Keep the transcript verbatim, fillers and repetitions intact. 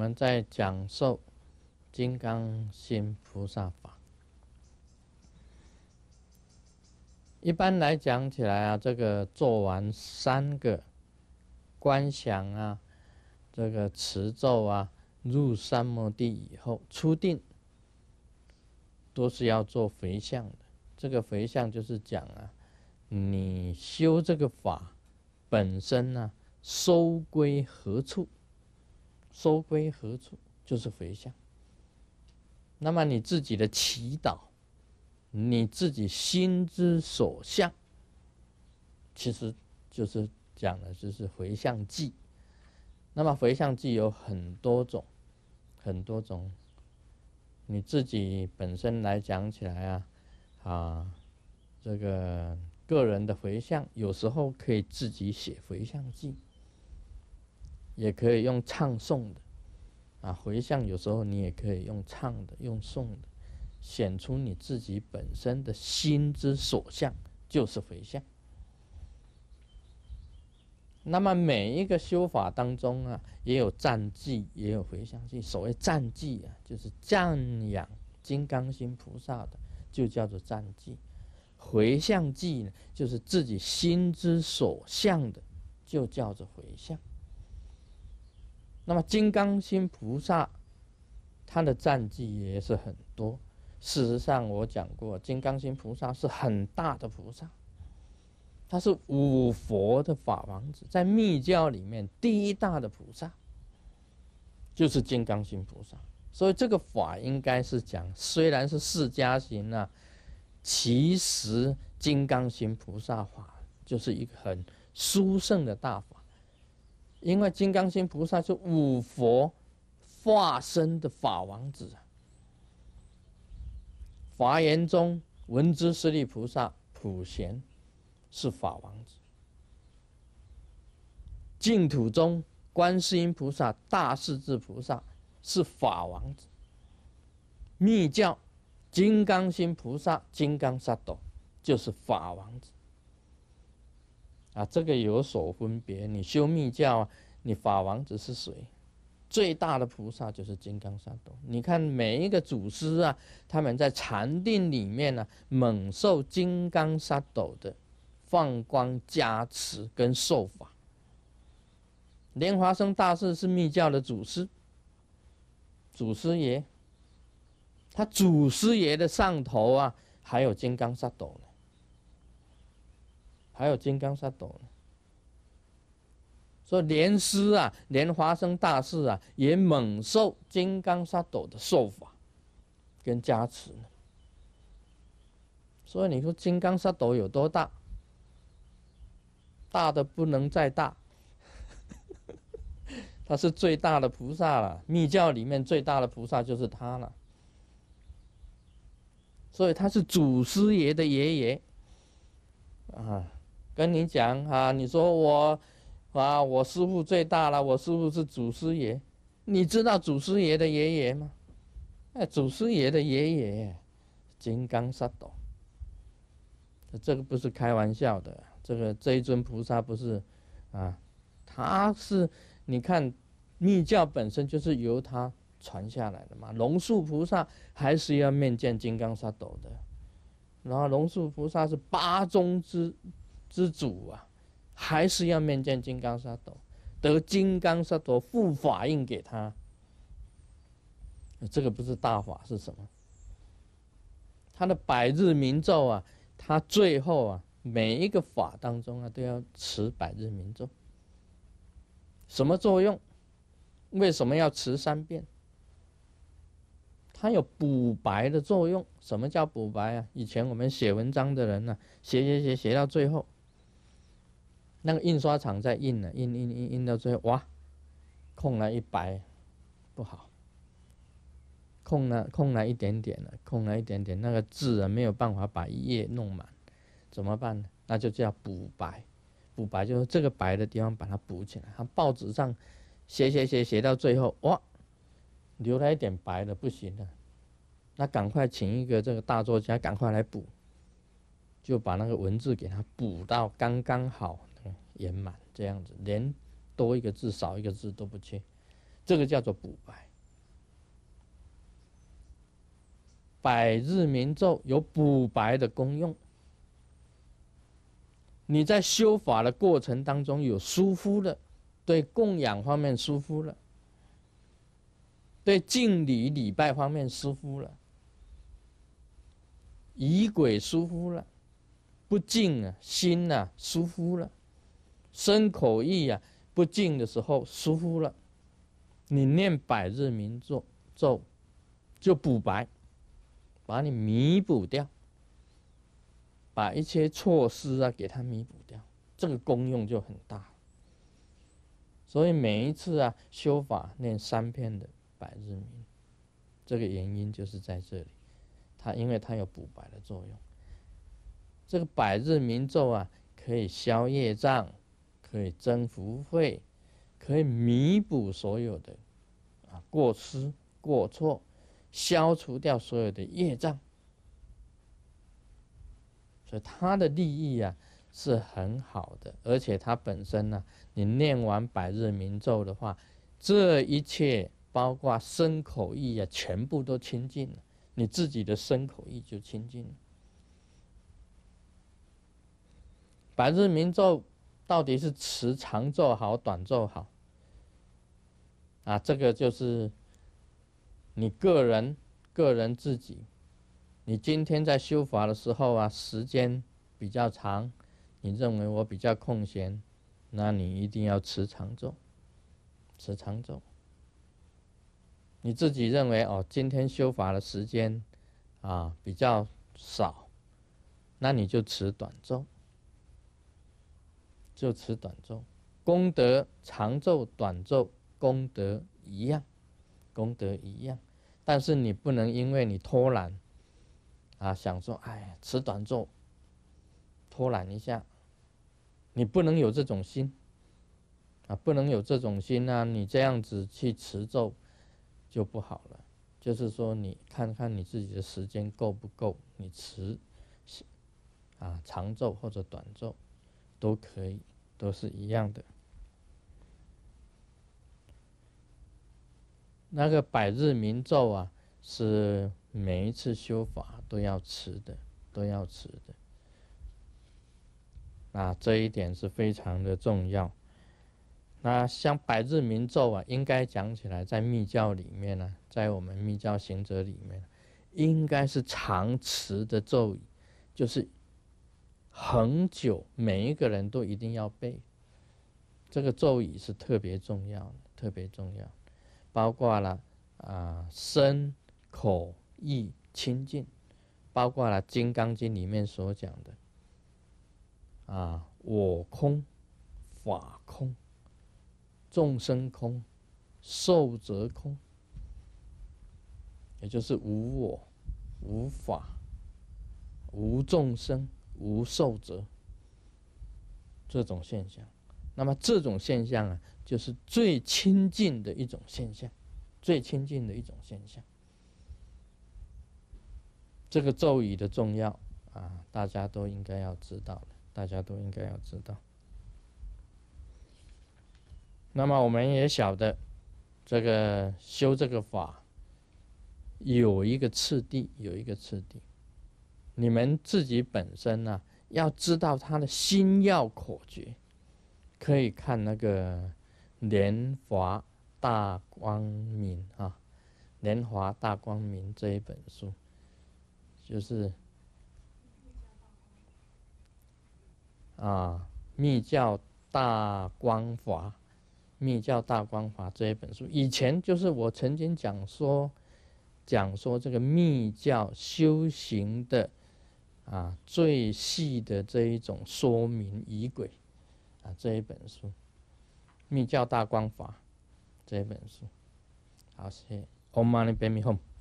们在讲授金刚心菩萨法。一般来讲起来啊，这个做完三个观想啊，这个持咒啊，入三摩地以后出定，都是要做回向的。这个回向就是讲啊，你修这个法本身呢、啊，收归何处？收归何处就是回向。那么你自己的祈祷，你自己心之所向，其实就是讲的就是回向偈。那么回向偈有很多种，很多种。你自己本身来讲起来啊，啊，这个个人的回向，有时候可以自己写回向偈，也可以用唱诵的。啊，回向有时候你也可以用唱的，用诵的，显出你自己本身的心之所向，就是回向。那么每一个修法当中啊，也有赞偈，也有回向偈。所谓赞偈啊，就是赞扬金刚心菩萨的，就叫做赞偈。回向偈呢，就是自己心之所向的，就叫做回向。那么金刚心菩萨，他的赞偈也是很多。事实上，我讲过，金刚心菩萨是很大的菩萨，他是五佛的法王子，在密教里面第一大的菩萨就是金刚心菩萨。所以这个法应该是讲，虽然是释迦行啊，其实金刚心菩萨法就是一个很殊胜的大法。因为金刚心菩萨是五佛化身的法王子啊。华严中文殊师利菩萨普贤是法王子，净土中观世音菩萨大势至菩萨是法王子，密教金刚心菩萨金刚萨埵就是法王子。啊，这个有所分别。你修密教啊，你法王子是谁？最大的菩萨就是金刚萨埵。你看每一个祖师啊，他们在禅定里面呢、啊，猛受金刚萨埵的放光加持跟受法。莲华生大士是密教的祖师，祖师爷。他祖师爷的上头啊，还有金刚萨埵呢。还有金刚萨埵呢，所以莲师啊，莲华生大士啊，也猛受金刚萨埵的受法跟加持呢。所以你说金刚萨埵有多大？大的不能再大，他是最大的菩萨了。密教里面最大的菩萨就是他了，所以他是祖师爷的爷爷啊。跟你讲啊，你说我啊，我师父最大了，我师父是祖师爷。你知道祖师爷的爷爷吗？哎，祖师爷的爷爷金刚萨埵，这个不是开玩笑的。这个这一尊菩萨不是啊，他是你看密教本身就是由他传下来的嘛。龙树菩萨还是要面见金刚萨埵的，然后龙树菩萨是八宗之。之主啊，还是要面见金刚萨埵，得金刚萨埵护法印给他。这个不是大法是什么？他的百日明咒啊，他最后啊，每一个法当中啊，都要持百日明咒。什么作用？为什么要持三遍？它有补白的作用。什么叫补白啊？以前我们写文章的人呢、啊，写写写写到最后。那个印刷厂在印呢，印印印印到最后，哇，空了一白，不好，空了空了一点点了，空了一点点，那个字啊没有办法把一页弄满，怎么办呢？那就叫补白，补白就是这个白的地方把它补起来。它报纸上写写写写到最后，哇，留了一点白的不行了，那赶快请一个这个大作家赶快来补，就把那个文字给它补到刚刚好。圆满这样子，连多一个字少一个字都不缺， 这个叫做补白。百日明咒有补白的功用。你在修法的过程当中有疏忽了，对供养方面疏忽了，对敬礼礼拜方面疏忽了，仪轨疏忽了，不敬啊，心啊疏忽了，身口意啊不敬的时候疏忽了，你念百日明咒咒就补白，把你弥补掉。把一些错失啊给它弥补掉，这个功用就很大。所以每一次啊修法念三遍的百日明，这个原因就是在这里，它因为它有补白的作用。这个百日明咒啊，可以消业障，可以增福慧，可以弥补所有的啊过失过错，消除掉所有的业障。所以它的利益啊是很好的，而且它本身呢、啊，你念完百日明咒的话，这一切包括身口意啊，全部都清净了，你自己的身口意就清净了。百日明咒到底是持长咒好，短咒好？啊，这个就是你个人个人自己。你今天在修法的时候啊，时间比较长，你认为我比较空闲，那你一定要持长咒，持长咒。你自己认为哦，今天修法的时间啊比较少，那你就持短咒，就持短咒。功德长咒、短咒功德一样，功德一样，但是你不能因为你偷懒。啊，想说，哎，持短咒，偷懒一下，你不能有这种心，啊，不能有这种心啊！你这样子去持咒就不好了。就是说，你看看你自己的时间够不够，你持啊长咒或者短咒都可以，都是一样的。那个百日明咒啊，是每一次修法都要持的，都要持的。那这一点是非常的重要。那像百日明咒啊，应该讲起来，在密教里面呢、啊，在我们密教行者里面，应该是常持的咒语，就是恒久，每一个人都一定要背。这个咒语是特别重要的，特别重要，包括了啊身口意清净，包括了《金刚经》里面所讲的啊我空、法空、众生空、寿者空，也就是无我、无法、无众生、无寿者这种现象。那么这种现象啊，就是最亲近的一种现象，最亲近的一种现象。这个咒语的重要啊，大家都应该要知道的，大家都应该要知道。那么我们也晓得，这个修这个法有一个次第，有一个次第。你们自己本身呢、啊，要知道他的心要口诀，可以看那个《莲华大光明》啊，《莲华大光明》这一本书，就是啊，密教大光法。密教大光法这一本书，以前就是我曾经讲说，讲说这个密教修行的啊最细的这一种说明仪轨啊这一本书，密教大光法这一本书。好，谢谢。Om Mani Padme Hum。